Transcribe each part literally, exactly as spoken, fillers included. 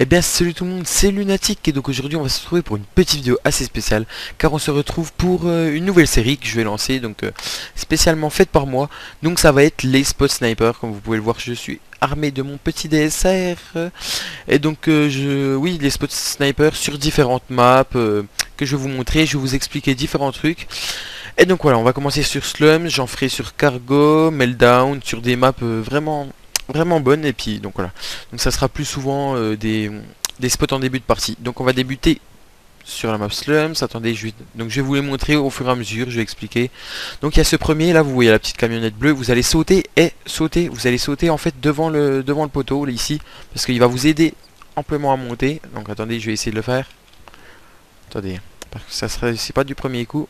bien salut tout le monde, c'est Lunatic et donc aujourd'hui on va se retrouver pour une petite vidéo assez spéciale car on se retrouve pour euh, une nouvelle série que je vais lancer, donc euh, spécialement faite par moi. Donc ça va être les spots sniper. Comme vous pouvez le voir, je suis armé de mon petit D S R euh, et donc euh, je oui les spots sniper sur différentes maps euh, que je vais vous montrer. Je vais vous expliquer différents trucs. Et donc voilà, on va commencer sur Slum, j'en ferai sur Cargo, Meltdown, sur des maps euh, vraiment vraiment bonnes. Et puis donc voilà, donc ça sera plus souvent euh, des, des spots en début de partie. Donc on va débuter sur la map Slums. Attendez, je vais, donc je vais vous les montrer au fur et à mesure, je vais expliquer. Donc il y a ce premier là, vous voyez la petite camionnette bleue, vous allez sauter et sauter, vous allez sauter en fait devant le devant le poteau là, ici, parce qu'il va vous aider amplement à monter. Donc attendez, je vais essayer de le faire. Attendez, parce que ça serait c'est pas du premier coup.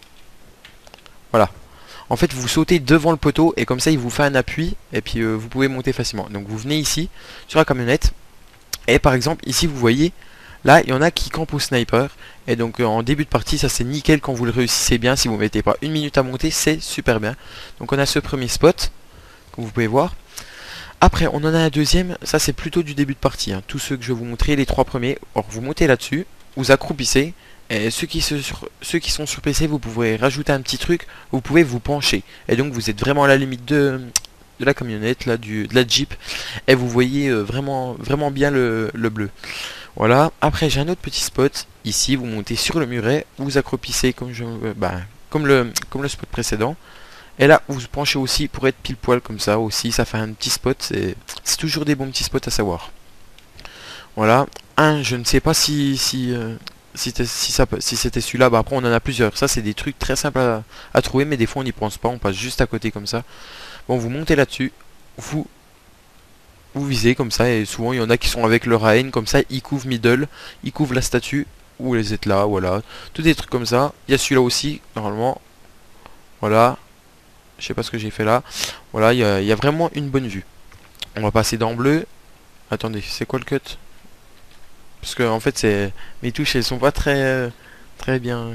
Voilà. En fait, vous sautez devant le poteau et comme ça, il vous fait un appui et puis euh, vous pouvez monter facilement. Donc vous venez ici sur la camionnette et par exemple ici vous voyez là, il y en a qui campent au sniper et donc euh, en début de partie, ça c'est nickel quand vous le réussissez bien. Si vous mettez pas une minute à monter, c'est super bien. Donc on a ce premier spot comme vous pouvez voir. Après, on en a un deuxième. Ça c'est plutôt du début de partie, hein. Tous ceux que je vais vous montrer, les trois premiers. Or vous montez là-dessus, vous accroupissez. Et ceux qui, se sur, ceux qui sont sur P C, vous pouvez rajouter un petit truc, vous pouvez vous pencher. Et donc vous êtes vraiment à la limite de, de la camionnette, là, du, de la Jeep. Et vous voyez euh, vraiment, vraiment bien le, le bleu. Voilà. Après j'ai un autre petit spot. Ici vous montez sur le muret, vous accroupissez comme, je, euh, bah, comme, le, comme le spot précédent. Et là vous vous penchez aussi pour être pile poil comme ça aussi. Ça fait un petit spot. C'est toujours des bons petits spots à savoir. Voilà. Un, je ne sais pas si... si euh, Si, si, ça, si c'était celui-là, bah après on en a plusieurs. Ça c'est des trucs très simples à, à trouver, mais des fois on n'y pense pas, on passe juste à côté comme ça. Bon, vous montez là-dessus, vous vous visez comme ça, et souvent il y en a qui sont avec leur A N, comme ça ils couvrent middle, ils couvrent la statue, ou les êtes là, voilà. Tous des trucs comme ça. Il y a celui-là aussi, normalement. Voilà. Je sais pas ce que j'ai fait là. Voilà, il y, a, il y a vraiment une bonne vue. On va passer dans bleu. Attendez, c'est quoi le cut? Parce que en fait c'est mes touches elles sont pas très euh, très bien.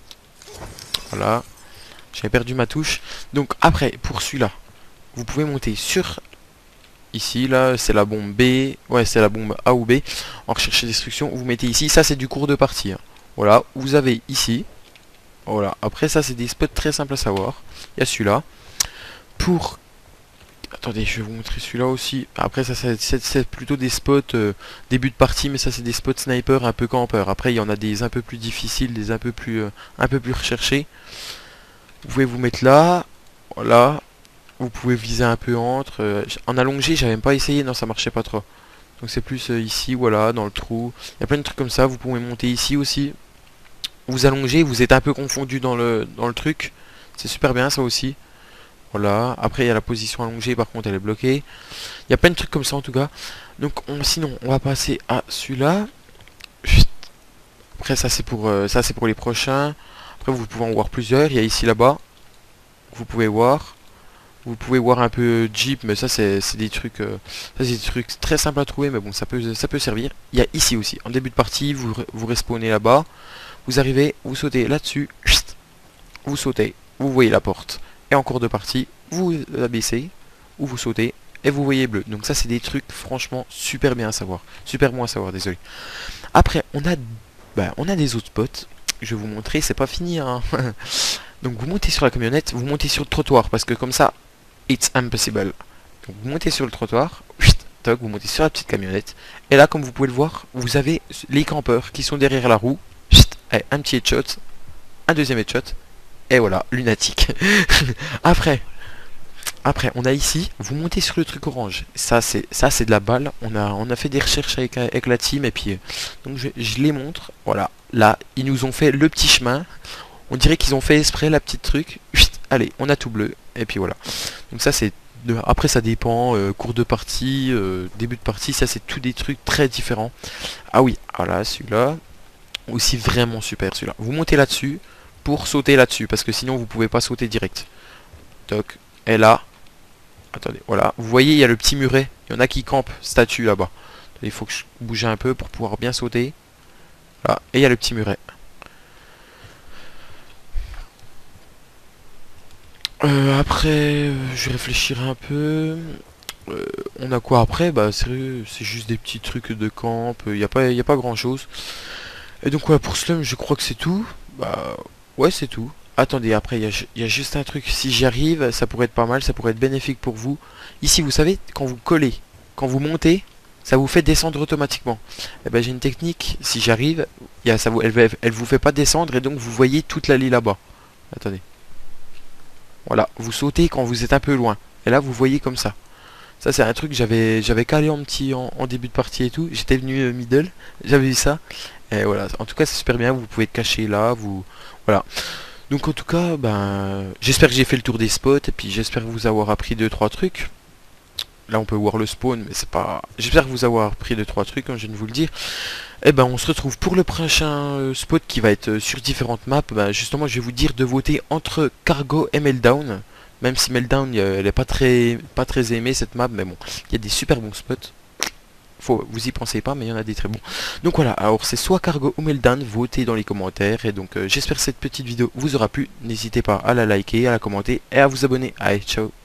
Voilà. J'avais perdu ma touche. Donc après pour celui-là, vous pouvez monter sur ici là, c'est la bombe B. Ouais, c'est la bombe A ou B. En recherche et destruction, vous mettez ici. Ça c'est du cours de partie, hein. Voilà, vous avez ici. Voilà. Après ça c'est des spots très simples à savoir. Il y a celui-là. Pour attendez, je vais vous montrer celui-là aussi. Après ça c'est plutôt des spots euh, début de partie, mais ça c'est des spots sniper un peu campeur. Après il y en a des un peu plus difficiles, des un peu plus euh, un peu plus recherchés. Vous pouvez vous mettre là, voilà. Vous pouvez viser un peu entre. Euh, en allongé, j'avais même pas essayé, non ça marchait pas trop. Donc c'est plus euh, ici, voilà, dans le trou. Il y a plein de trucs comme ça. Vous pouvez monter ici aussi. Vous allongez, vous êtes un peu confondu dans le dans le truc. C'est super bien ça aussi. Voilà, après il y a la position allongée, par contre elle est bloquée. Il y a plein de trucs comme ça en tout cas. Donc on, sinon on va passer à celui-là. Après ça c'est pour euh, ça c'est pour les prochains. Après vous pouvez en voir plusieurs. Il y a ici là-bas. Vous pouvez voir. Vous pouvez voir un peu Jeep, mais ça c'est des trucs euh, ça c'est des trucs très simples à trouver, mais bon ça peut ça peut servir. Il y a ici aussi, en début de partie, vous vous respawnez là-bas. Vous arrivez, vous sautez là-dessus, vous sautez, vous voyez la porte. Et en cours de partie, vous abaissez, ou vous sautez, et vous voyez bleu. Donc ça c'est des trucs franchement super bien à savoir. Super bon à savoir, désolé. Après, on a, bah, on a des autres spots. Je vais vous montrer, c'est pas fini, hein. Donc vous montez sur la camionnette, vous montez sur le trottoir, parce que comme ça, it's impossible. Donc vous montez sur le trottoir, toc, vous montez sur la petite camionnette. Et là, comme vous pouvez le voir, vous avez les campeurs qui sont derrière la roue. Et un petit headshot, un deuxième headshot. Et voilà, Lunatic. Après, après, on a ici, vous montez sur le truc orange. Ça, c'est ça, c'est de la balle. On a, on a fait des recherches avec, avec la team et puis, donc je, je les montre. Voilà, là, ils nous ont fait le petit chemin. On dirait qu'ils ont fait exprès la petite truc. Chut, allez, on a tout bleu et puis voilà. Donc ça, c'est de, après ça dépend. Euh, cours de partie, euh, début de partie, ça c'est tous des trucs très différents. Ah oui, voilà, celui-là aussi vraiment super celui-là. Vous montez là-dessus. Pour sauter là-dessus, parce que sinon vous pouvez pas sauter direct. Toc. Et là, attendez, voilà. Vous voyez, il y a le petit muret. Il y en a qui campent statue là-bas. Il faut que je bouge un peu pour pouvoir bien sauter. Là. Et il y a le petit muret. Euh, après, euh, je vais réfléchir un peu. Euh, on a quoi après? Bah sérieux, c'est juste des petits trucs de camp, il n'y a pas, y a pas grand chose. Et donc voilà, pour Slum, je crois que c'est tout. Bah ouais, c'est tout. Attendez, après, il y, a ju- y a juste un truc. Si j'y arrive, ça pourrait être pas mal, ça pourrait être bénéfique pour vous. Ici, vous savez, quand vous collez, quand vous montez, ça vous fait descendre automatiquement. Et ben j'ai une technique, si j'arrive, il y a- ça vous, elle, va- elle vous fait pas descendre et donc vous voyez toute l'allée là-bas. Attendez. Voilà, vous sautez quand vous êtes un peu loin. Et là, vous voyez comme ça. Ça, c'est un truc que j'avais j'avais calé en petit en, en début de partie et tout. J'étais venu euh, middle, j'avais vu ça. Et voilà, en tout cas, c'est super bien. Vous pouvez être caché là, vous... Voilà. Donc en tout cas, ben, j'espère que j'ai fait le tour des spots et puis j'espère vous avoir appris deux trois trucs. Là on peut voir le spawn, mais c'est pas... J'espère vous avoir appris deux trois trucs, comme je viens de vous le dire. Et ben on se retrouve pour le prochain euh, spot qui va être euh, sur différentes maps. Ben, justement, je vais vous dire de voter entre Cargo et Meltdown. Même si Meltdown, euh, elle est pas très, pas très aimée cette map, mais bon, il y a des super bons spots. Faut, vous y pensez pas, mais il y en a des très bons. Donc voilà, alors c'est soit Cargo ou Meltdown, votez dans les commentaires. Et donc euh, j'espère que cette petite vidéo vous aura plu. N'hésitez pas à la liker, à la commenter et à vous abonner. Allez, ciao.